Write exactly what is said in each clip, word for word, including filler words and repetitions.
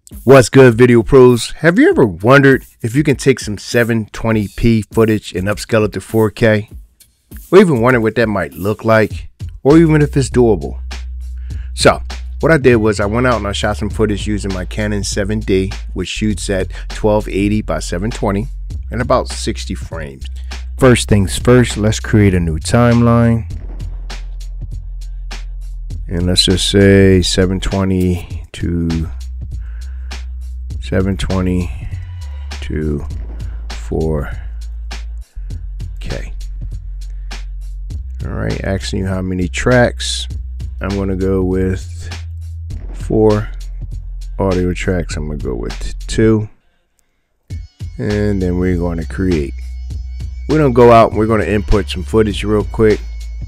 What's good, video pros? Have you ever wondered if you can take some seven twenty p footage and upscale it to four K? Or even wonder what that might look like, or even if it's doable? So what I did was I went out and I shot some footage using my Canon seven D, which shoots at twelve eighty by seven twenty and about sixty frames. First things first, let's create a new timeline. And let's just say seven twenty to seven twenty to four K. All right, asking you how many tracks. I'm going to go with four audio tracks. I'm going to go with two. And then we're going to create. We're going to go out and we're going to input some footage real quick.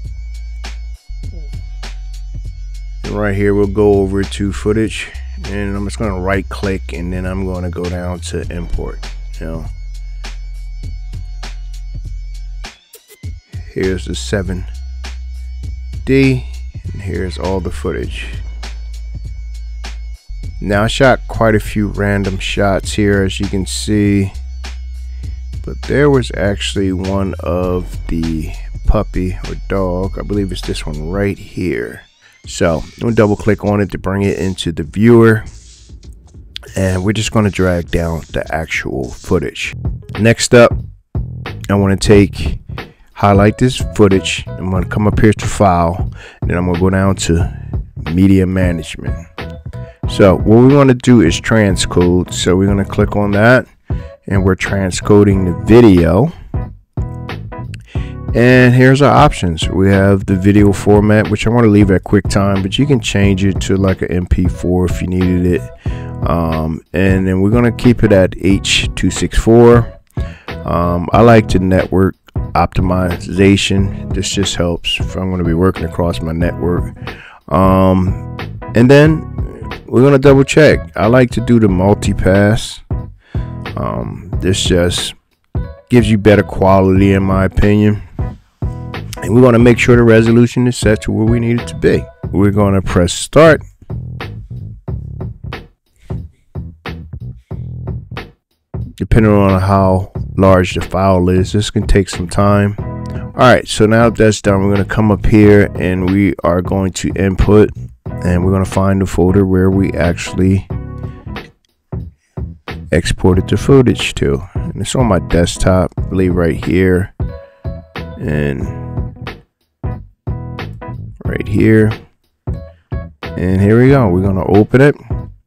And right here, we'll go over to footage. And I'm just going to right click and then I'm going to go down to import. You know, here's the seven D and here's all the footage. Now I shot quite a few random shots here, as you can see, but there was actually one of the puppy or dog. I believe it's this one right here. So I'm going to double click on it to bring it into the viewer, and we're just going to drag down the actual footage. Next up, I want to take highlight this footage. I'm going to come up here to file, and then I'm going to go down to media management. So what we want to do is transcode. So we're going to click on that and we're transcoding the video. And here's our options. We have the video format, which I want to leave at QuickTime, but you can change it to like an M P four if you needed it. Um, and then we're going to keep it at H two sixty-four. Um, I like to network optimization. This just helps if I'm going to be working across my network. Um, and then we're going to double check. I like to do the multi-pass. Um, this just gives you better quality in my opinion. And we want to make sure the resolution is set to where we need it to be. We're going to press start. Depending on how large the file is, this can take some time. All right, so now that that's done, we're going to come up here and we are going to input, and we're going to find the folder where we actually exported the footage to. And it's on my desktop, I believe right here. And right here, and here we go. We're gonna open it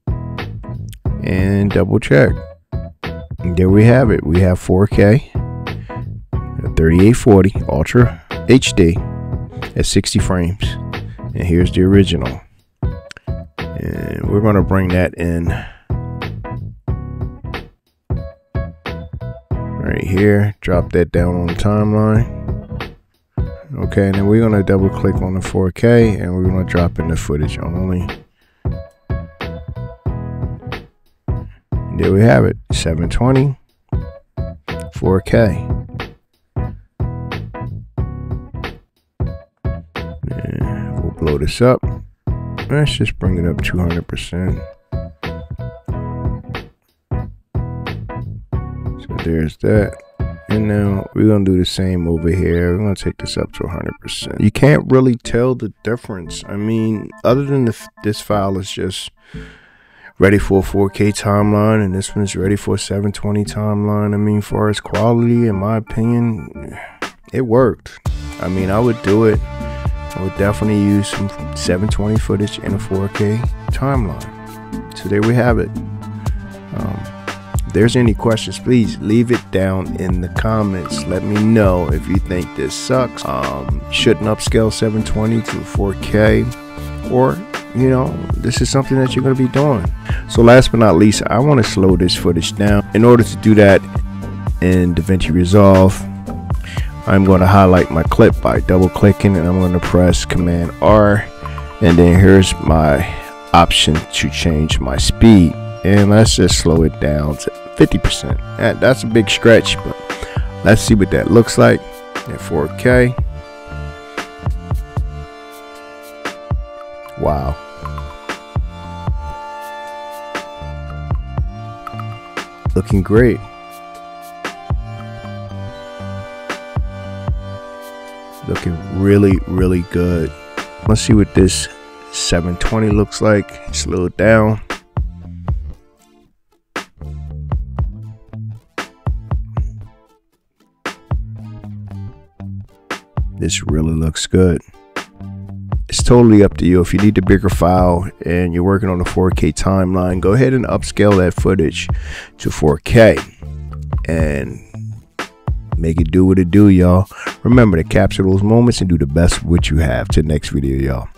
and double check, and there we have it. We have four K thirty-eight forty Ultra H D at sixty frames, and here's the original. And we're gonna bring that in right here, drop that down on the timeline. Okay, and then we're going to double click on the four K and we're going to drop in the footage only. And there we have it, seven twenty, four K. And we'll blow this up. Let's just bring it up two hundred percent. So there's that. And now we're going to do the same over here. We're going to take this up to one hundred percent. You can't really tell the difference. I mean, other than the, this file is just ready for a four K timeline, and this one is ready for a seven twenty timeline. I mean, as far as quality, in my opinion, it worked. I mean, I would do it. I would definitely use some seven twenty footage in a four K timeline. So there we have it. Um, If there's any questions, please leave it down in the comments. Let me know if you think this sucks. Um, shouldn't upscale seven twenty to four K, or you know, this is something that you're going to be doing. So last but not least, I want to slow this footage down. In order to do that in DaVinci Resolve, I'm going to highlight my clip by double clicking, and I'm going to press Command R, and then here's my option to change my speed. And let's just slow it down to fifty percent. That's a big stretch, but let's see what that looks like at four K. Wow. Looking great. Looking really, really good. Let's see what this seven twenty looks like. Slow it down. This really looks good. It's totally up to you. If you need the bigger file and you're working on a four K timeline, go ahead and upscale that footage to four K and make it do what it do, y'all. Remember to capture those moments and do the best with what you have. Till next video, y'all.